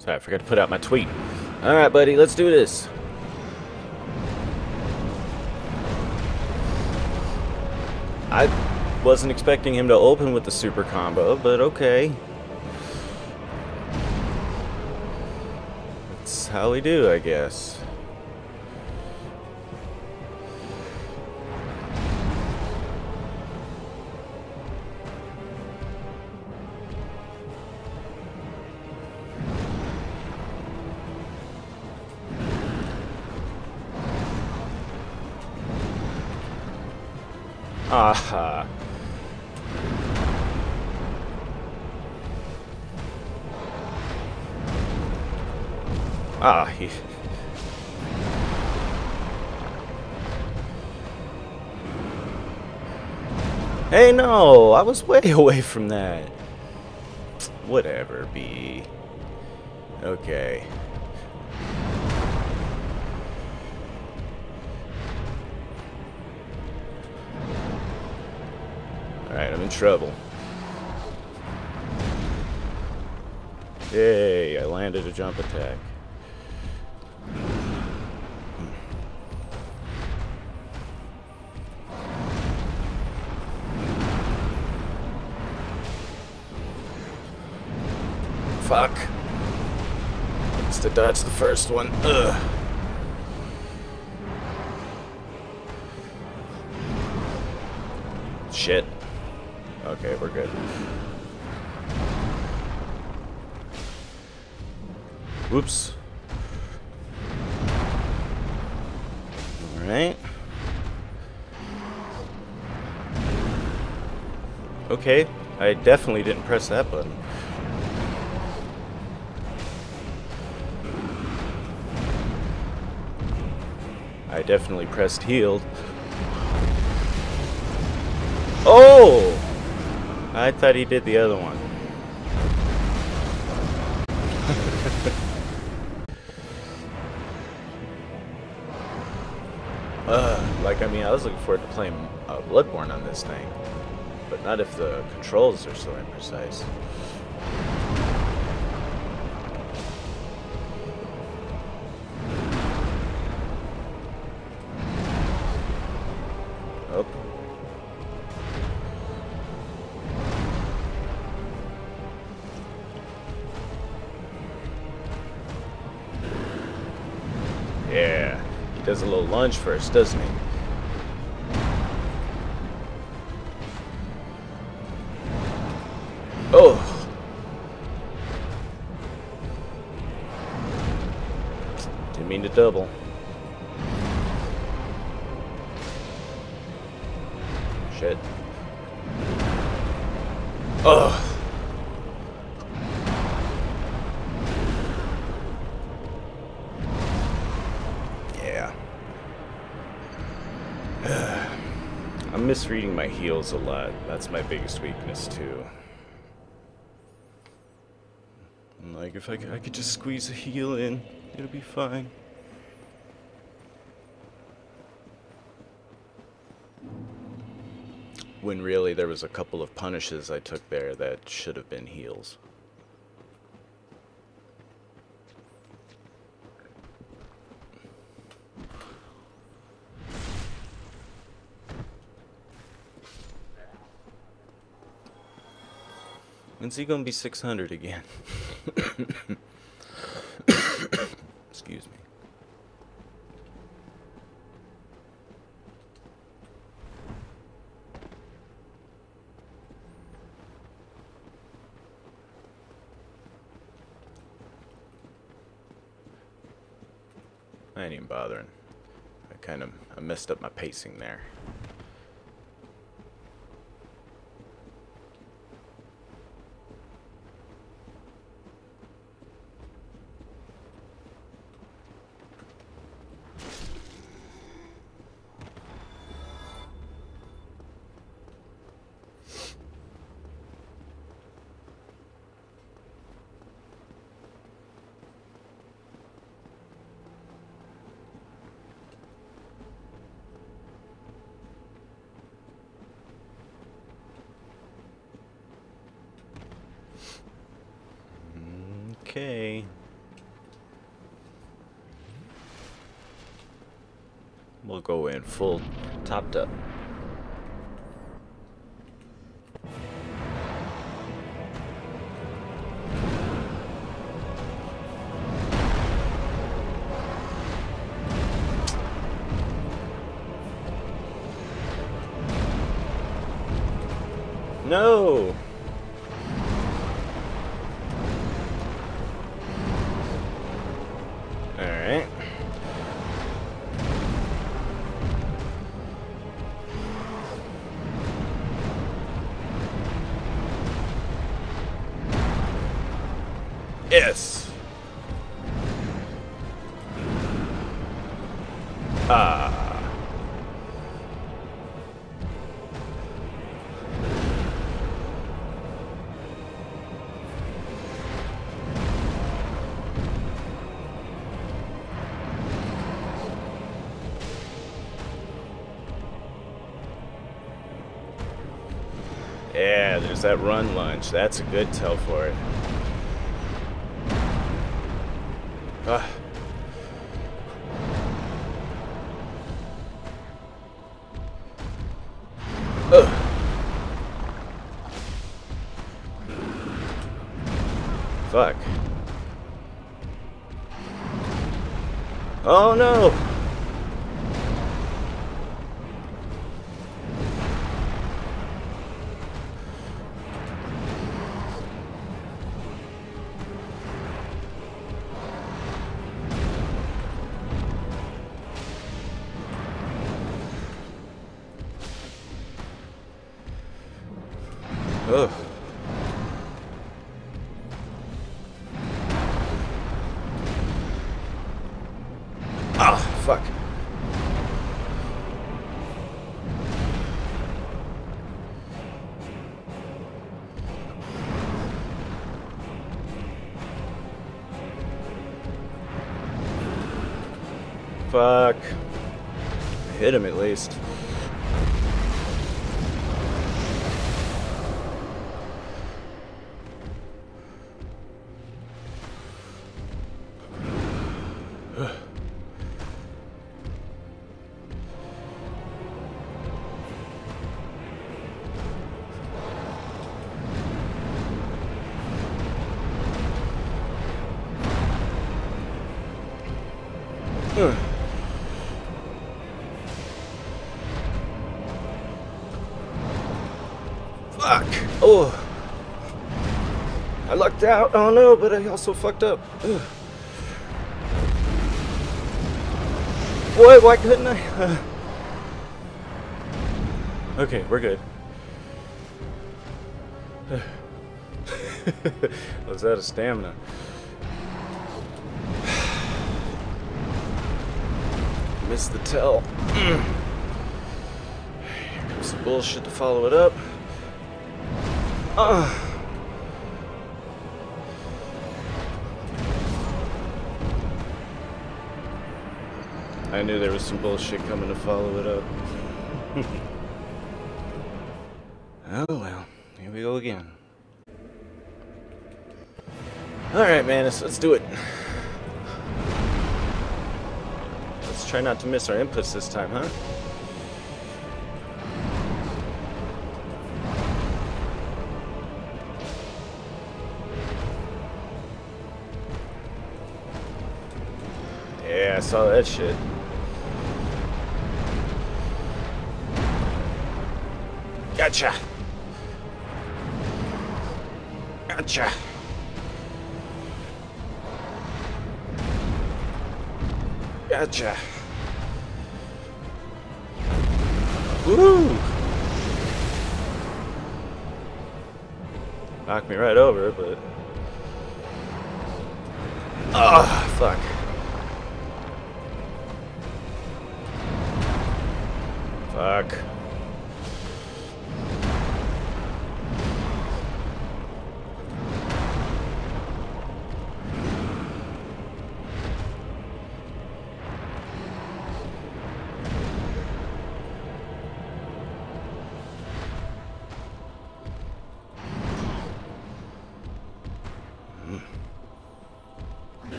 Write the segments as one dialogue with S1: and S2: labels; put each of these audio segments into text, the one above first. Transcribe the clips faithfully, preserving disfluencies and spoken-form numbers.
S1: Sorry, I forgot to put out my tweet. Alright, buddy, let's do this. I wasn't expecting him to open with the super combo, but okay. That's how we do, I guess. Aha. Ah, he... Hey, no! I was way away from that. Whatever, B. Okay. Alright, I'm in trouble. Yay, I landed a jump attack. Fuck. Must have dodged the first one. Ugh. Shit. Okay, we're good. Whoops. Alright. Okay, I definitely didn't press that button. I definitely pressed healed. Oh! I thought he did the other one. uh, like, I mean, I was looking forward to playing uh, Bloodborne on this thing. But not if the controls are so imprecise. Oh. Yeah, he does a little lunge first, doesn't he? Oh! Didn't mean to double. Shit. Ugh. Yeah. I'm misreading my heals a lot. That's my biggest weakness, too. I'm like, if I could, I could just squeeze a heal in, it'll be fine. When really there was a couple of punishes I took there that should have been heals. When's he gonna be six hundred again? Excuse me. I ain't even bothering. I kind of I messed up my pacing there. Okay. we'll go in full topped up. No! Alright. Yes! Ah. Yeah, there's that run lunge. That's a good tell for it. Ah. Ugh. Fuck. Oh no! Ugh. Ah, fuck. Fuck. Hit him at least. Ugh. Fuck. Oh. I lucked out. Oh no, but I also fucked up. Ugh. What? Why couldn't I? Uh. Okay, we're good. I was out of stamina. Missed the tell. Here comes some bullshit to follow it up. Uh. I knew there was some bullshit coming to follow it up. Oh well, here we go again. Alright man, let's, let's do it. Let's try not to miss our inputs this time, huh? Yeah, I saw that shit. Gotcha! Gotcha! Gotcha! Woo! Knocked me right over, but... Ah, oh, fuck. Fuck.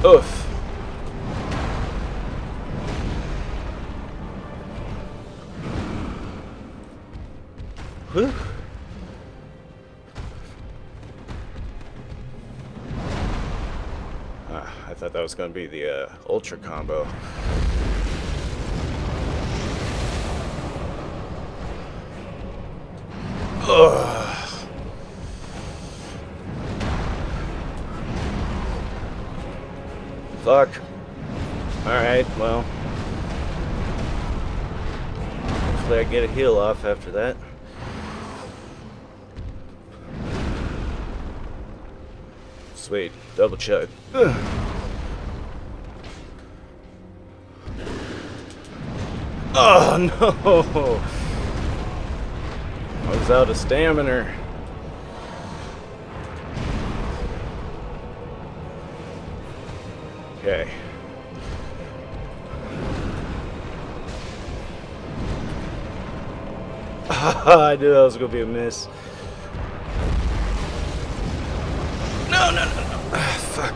S1: Oof. Whew. Ah, I thought that was going to be the uh, ultra combo. Ugh. Fuck. Alright, well. Hopefully I get a heal off after that. Sweet. Double chug. Ugh. Oh no! I was out of stamina. Okay. I knew that was gonna be a miss. No, no, no, no. Ah, fuck.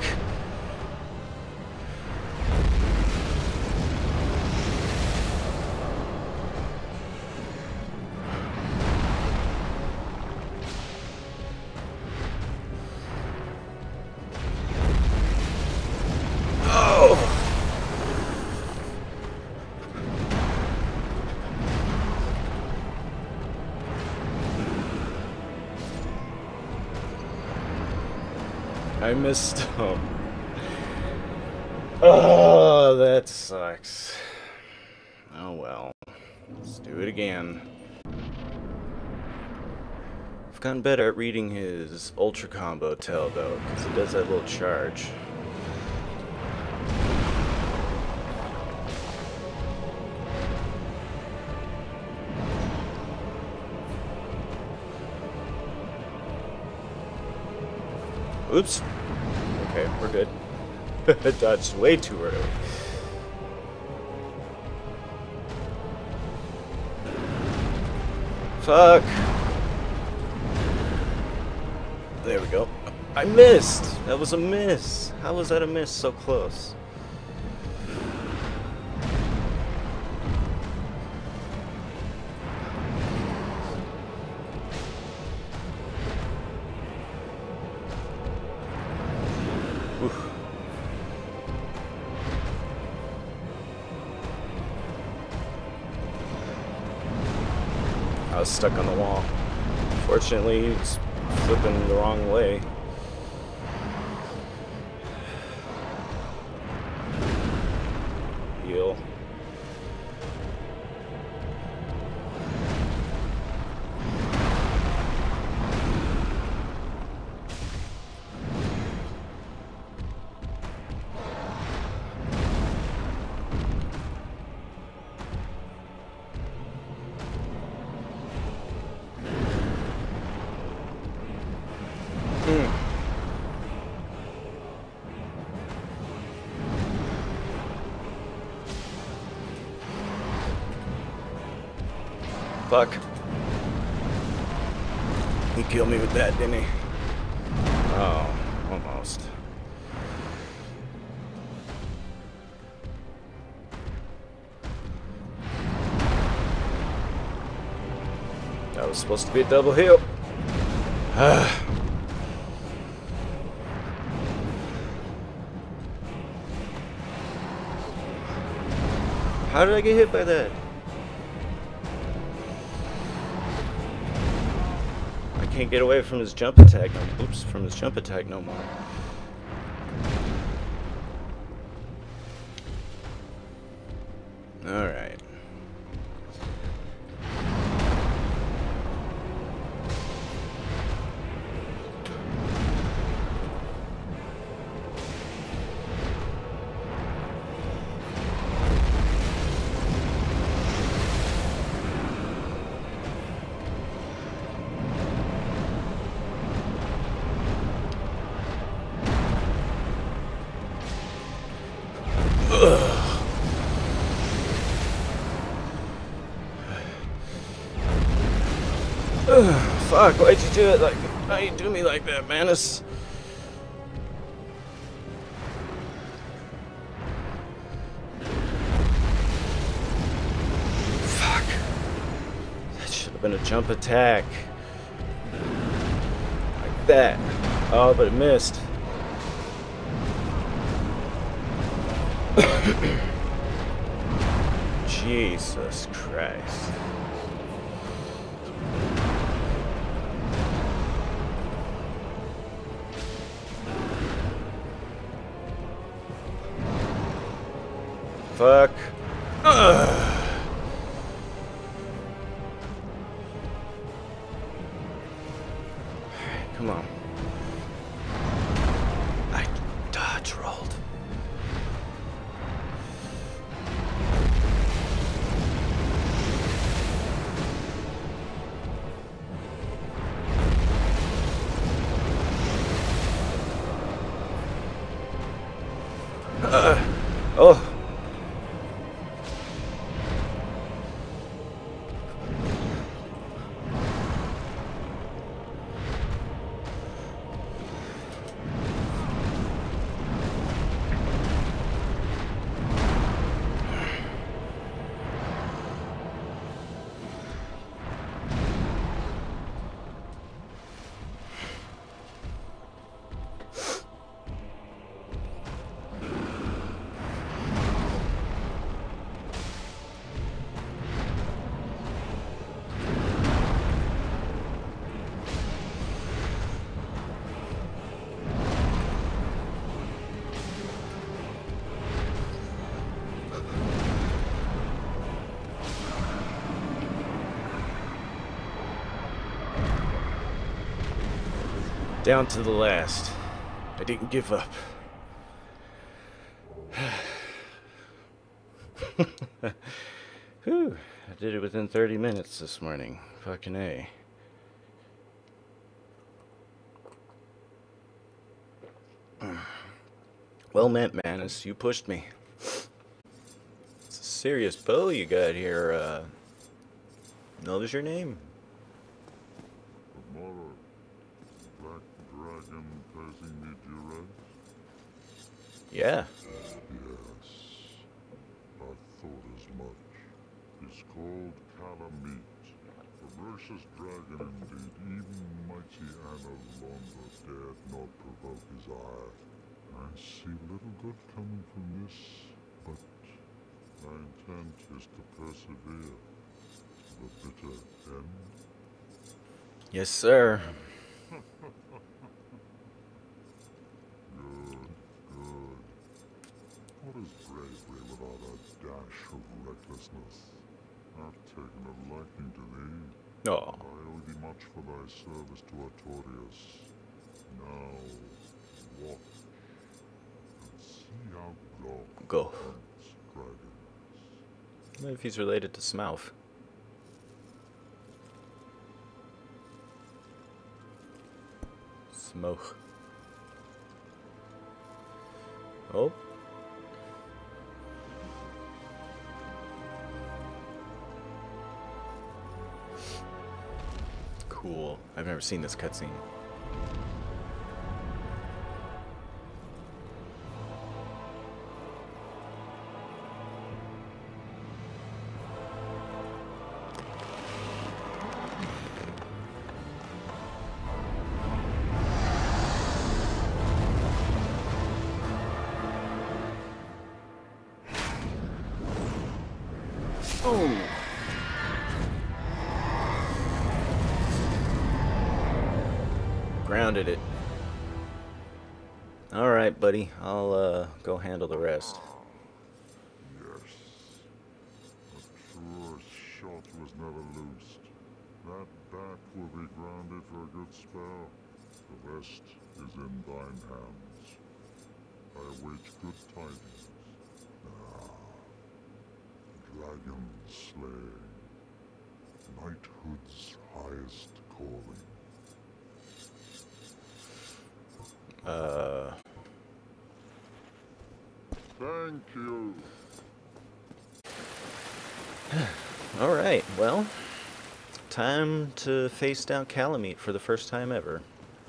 S1: I missed him. Oh, that sucks. Oh well. Let's do it again. I've gotten better at reading his ultra combo tail though, because he does that little charge. Oops. Okay, we're good. I dodged way too early. Fuck. There we go. I missed. That was a miss. How was that a miss so close? I was stuck on the wall. Fortunately, he's flipping the wrong way. Heal. Fuck. He killed me with that, didn't he? Oh, almost. That was supposed to be a double heal. How did I get hit by that? Can't get away from his jump attack. No, oops, from his jump attack no more. All right. Ugh, fuck, why'd you do it like why you do me like that, Manus? have been a jump attack. Like that. Oh, but it missed. Jesus Christ. Fuck. Ugh. Come on. I dodge rolled. Uh, oh. Down to the last. I didn't give up. Whew. I did it within thirty minutes this morning. Fucking A. Well met, Manus. You pushed me. It's a serious bow you got here. Uh, knows your name? Yeah.
S2: Yes, I thought as much. It's called Calamite, ferocious dragon indeed. Even mighty Analonda dared not provoke his ire. I see little good coming from this, but my intent is to persevere to the bitter end.
S1: Yes, sir.
S2: What is bravery without a dash of recklessness? I've taken a liking to thee.
S1: Oh.
S2: I owe thee much for thy service to Artorias. Now, watch and see how Go
S1: Go.
S2: hunts dragons.
S1: What if he's related to Smaug? Smoke. Oh. Cool. I've never seen this cutscene. Boom. Grounded it. Alright, buddy. I'll uh, go handle the rest.
S2: Yes. A truer shot was never loosed. That back will be grounded for a good spell. The rest is in thine hands. I await good tidings. Ah, dragon slaying. Knighthood's highest calling.
S1: Uh.
S2: Thank you.
S1: Alright, well. Time to face down Calamite for the first time ever.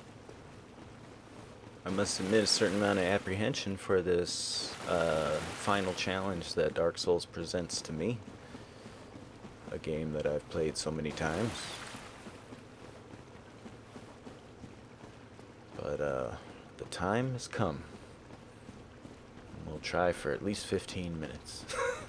S1: I must admit a certain amount of apprehension for this uh, final challenge that Dark Souls presents to me. a game that I've played so many times. But uh, the time has come. We'll try for at least fifteen minutes.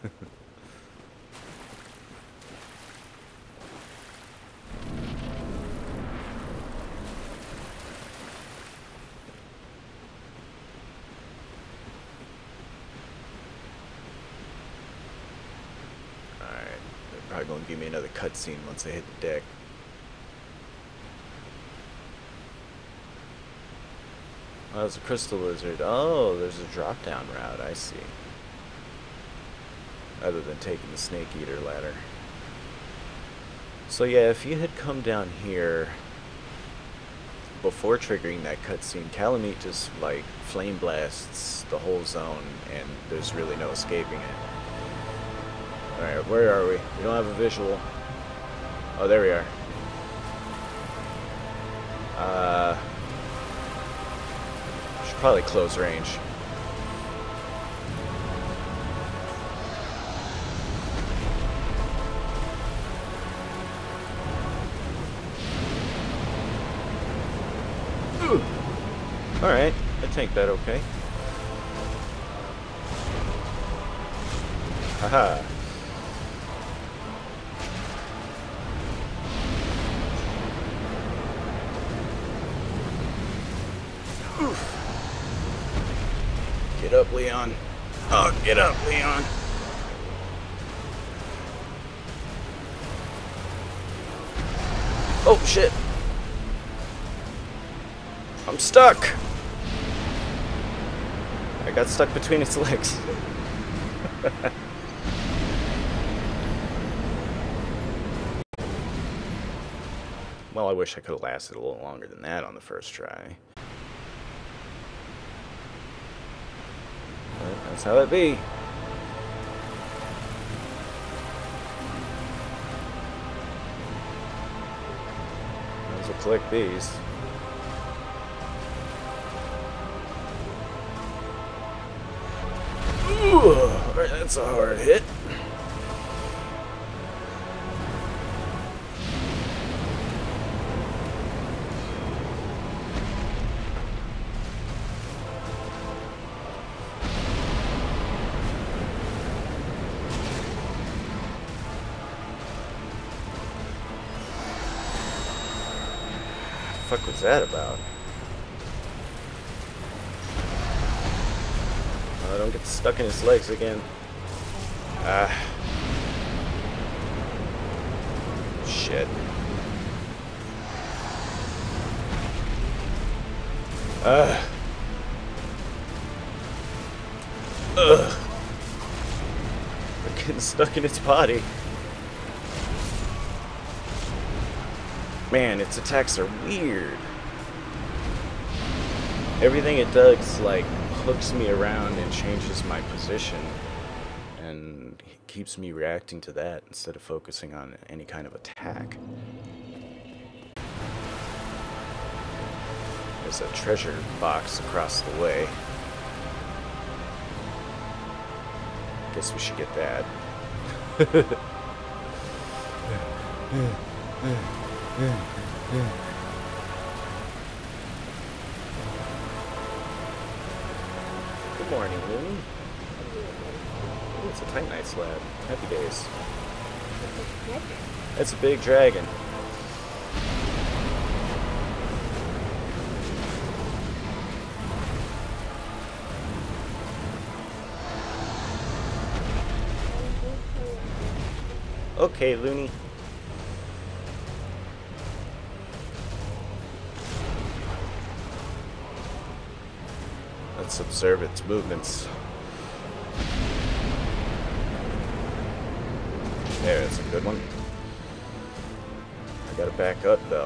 S1: Probably gonna give me another cutscene once I hit the deck. Oh, there's a crystal lizard. Oh, there's a drop down route. I see. Other than taking the snake eater ladder. So yeah, if you had come down here before triggering that cutscene, Calamite just like flame blasts the whole zone, and there's really no escaping it. Alright, where are we? We don't have a visual. Oh, there we are. Uh, should probably close range. Alright, I tanked that okay. Haha. Get up, Leon. Oh, get up, Leon. Oh, shit. I'm stuck. I got stuck between its legs. Well, I wish I could have lasted a little longer than that on the first try. But that's how it be. Might as well collect these. Alright, that's a hard hit. What the fuck was that about? Oh, don't get stuck in his legs again. Ah. Shit. Ah. Ugh. I'm getting stuck in its body. Man, its attacks are weird. Everything it does, like, hooks me around and changes my position and keeps me reacting to that instead of focusing on any kind of attack. There's a treasure box across the way. Guess we should get that. Good morning, Looney. Ooh, it's a Titanite slab. Happy days. That's a big dragon. Okay, Looney. Let's observe its movements. There, that's a good one. I gotta back up though.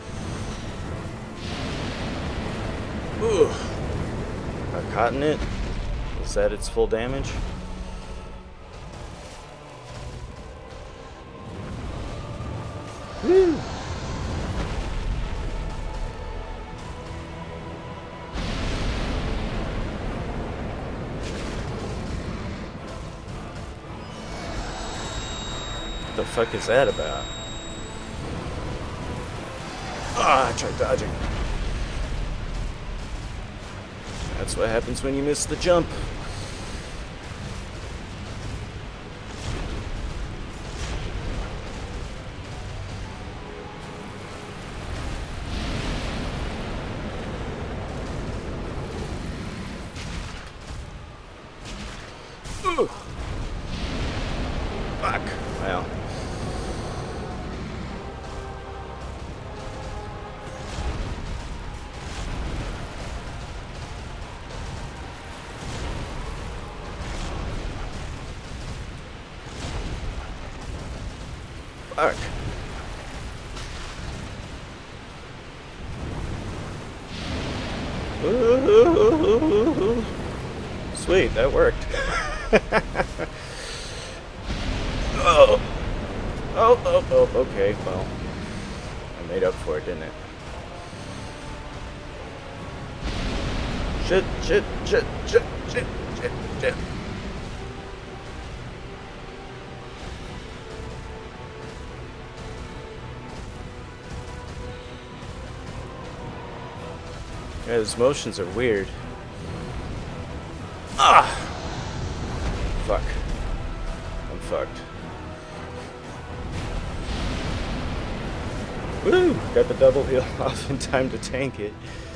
S1: Ooh. Got caught in it. Is that its full damage? Woo! the fuck is that about? Ah, I tried dodging. That's what happens when you miss the jump. Ugh. Fuck. Well. Fuck. Ooh. Sweet, that worked. oh. Oh, oh, oh, okay, well. I made up for it, didn't it? Shit, shit, shit, shit, shit, shit, shit. Yeah, his motions are weird. Ah! Fuck. I'm fucked. Woo! Got the double heal off in time to tank it.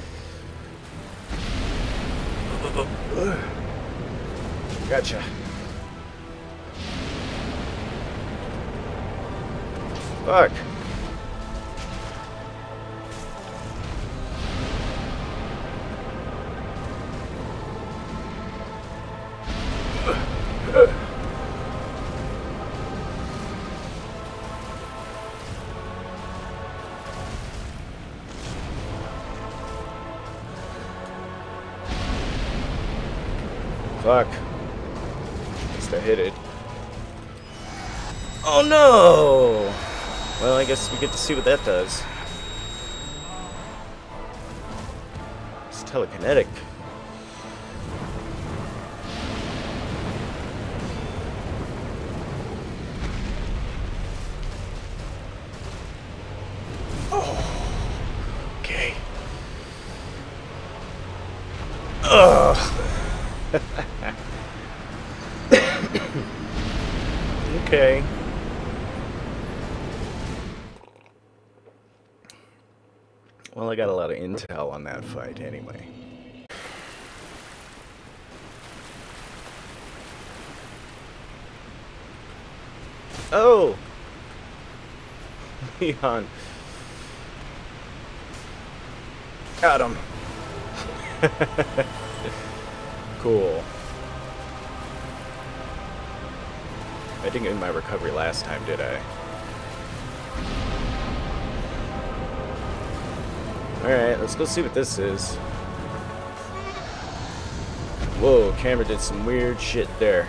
S1: Gotcha. Fuck. Fuck. At least I hit it. Oh no! Well, I guess we get to see what that does. It's telekinetic. Oh. Okay. Ugh. Okay. Well, I got a lot of intel on that fight anyway. Oh! Leon. Got him. Cool. I didn't get my recovery last time, did I? Alright, let's go see what this is. Whoa, camera did some weird shit there.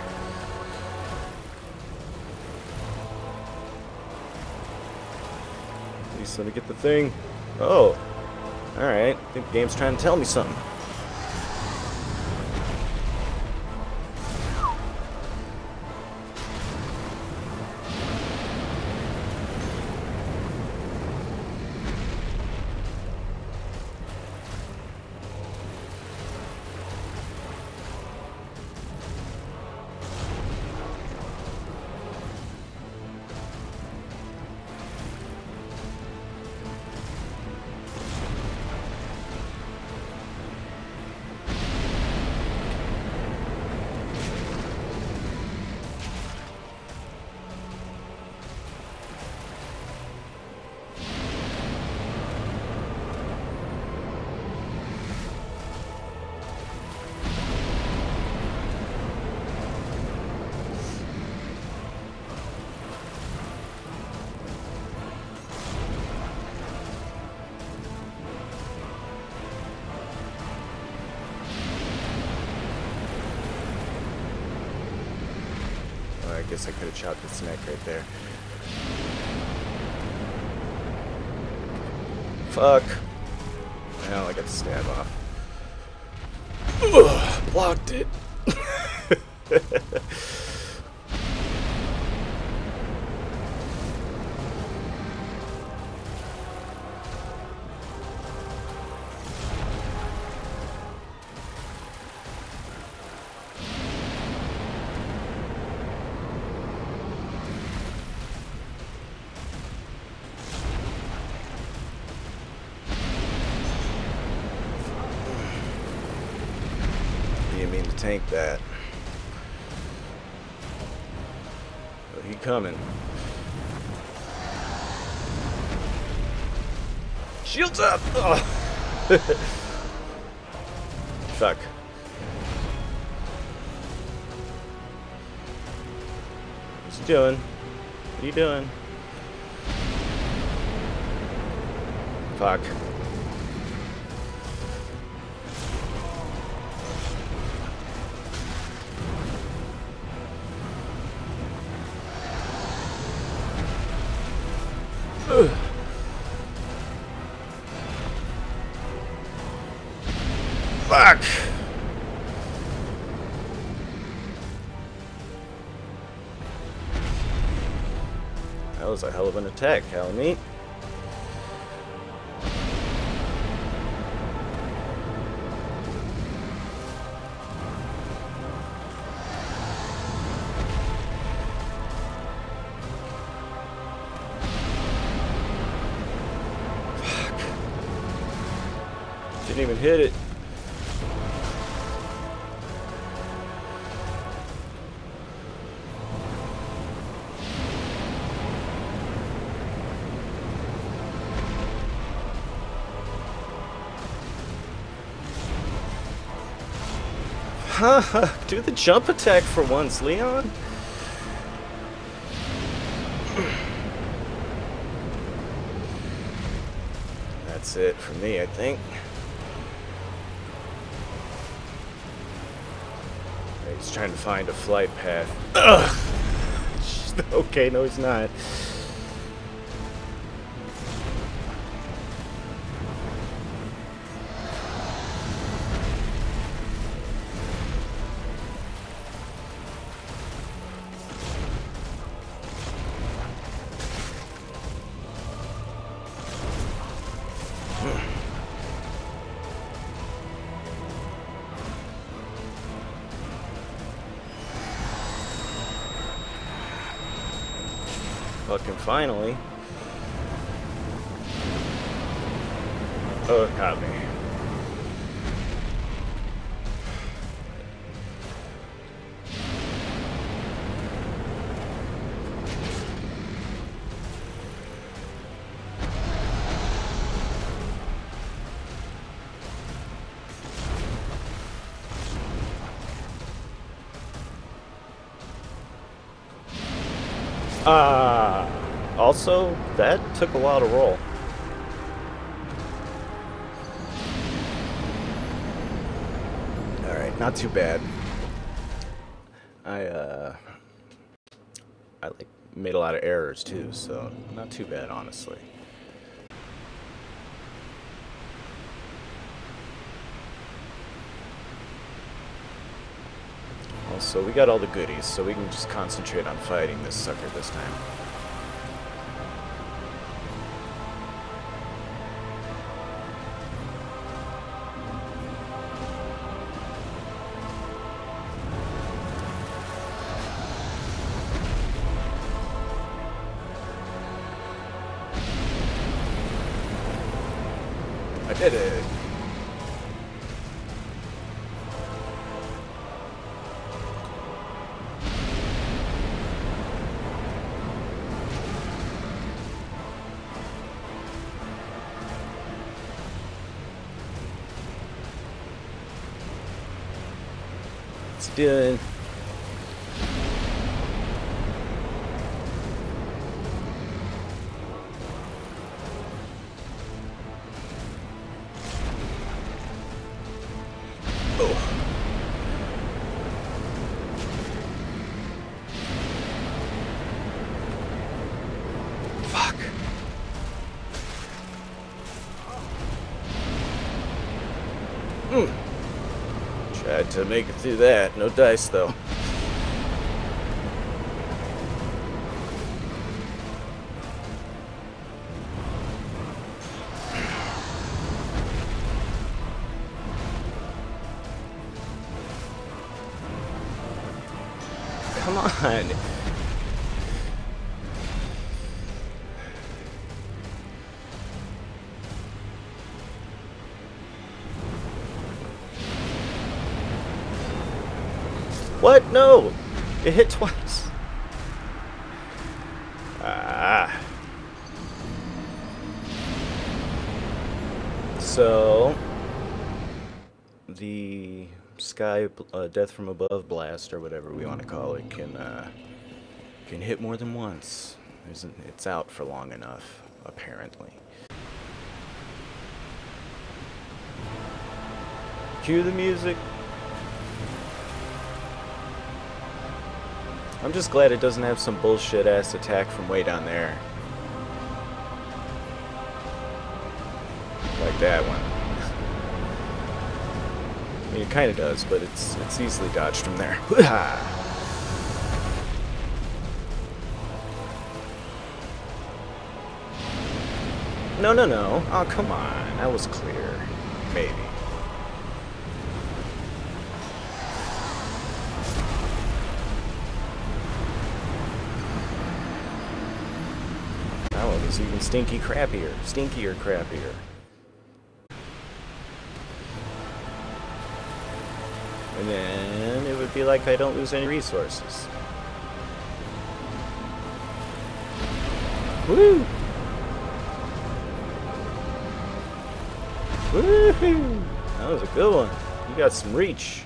S1: At least let me get the thing. Oh. Alright, I think the game's trying to tell me something. I guess I could have chopped its neck right there. Fuck. Well, I got the stab off. Ugh, blocked it. mean to tank that. But he coming. Shields up! Oh. Fuck. What's he doing? What are you doing? Fuck. Ugh. Fuck! That was a hell of an attack, Calamite. Fuck. Didn't even hit it. Huh, do the jump attack for once, Leon. That's it for me, I think. He's trying to find a flight path. Ugh. Okay, no, he's not. Fucking finally. Oh, it got me. Ah, also, that took a while to roll. Alright, not too bad. I, uh, I, like, made a lot of errors, too, so not too bad, honestly. Also, we got all the goodies, so we can just concentrate on fighting this sucker this time. I did it! It's doing. Oh. Fuck. Hmm. Tried to make it through that. No dice, though. Come on. What? No! It hit twice. Ah. So, the sky uh, death from above blast, or whatever we want to call it, can uh, can hit more than once. There's an, it's out for long enough, apparently. Cue the music. I'm just glad it doesn't have some bullshit ass attack from way down there. Like that one. I mean, it kind of does, but it's it's easily dodged from there. No, no, no. Oh, come on. That was clear. Maybe. That one was even stinky crappier. Stinkier crappier. And then it would be like I don't lose any resources. Woo! Woohoo! That was a good one. You got some reach.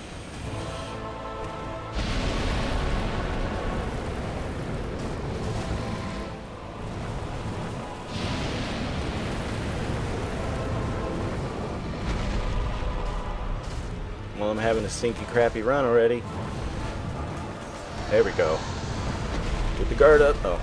S1: Well, I'm having a stinky, crappy run already. There we go. Get the guard up. Oh.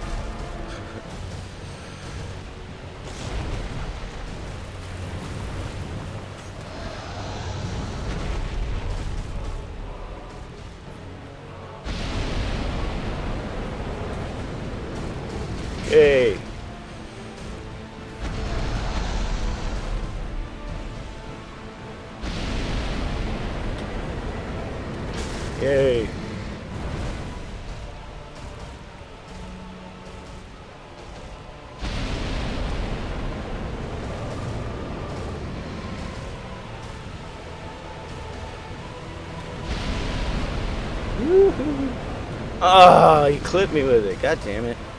S1: Hey. Yay. Woohoo. Ah, he clipped me with it. God damn it.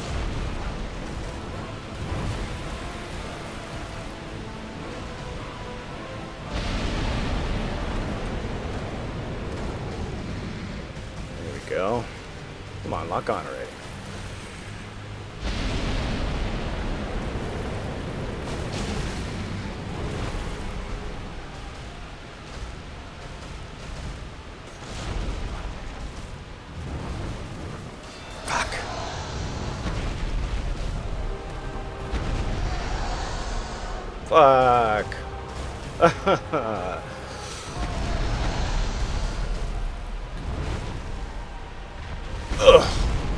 S1: Go. Come on, lock on already. Fuck. Fuck. Ugh.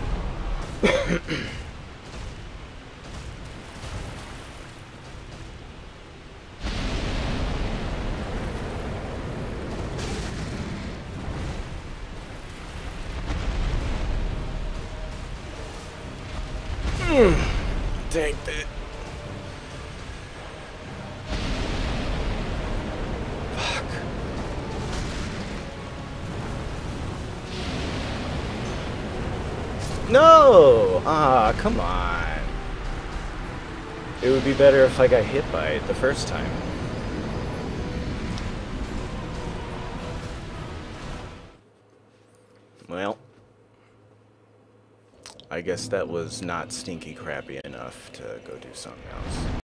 S1: Take that. Fuck. No! Ah, come on. It would be better if I got hit by it the first time. Well, I guess that was not stinky crappy enough to go do something else.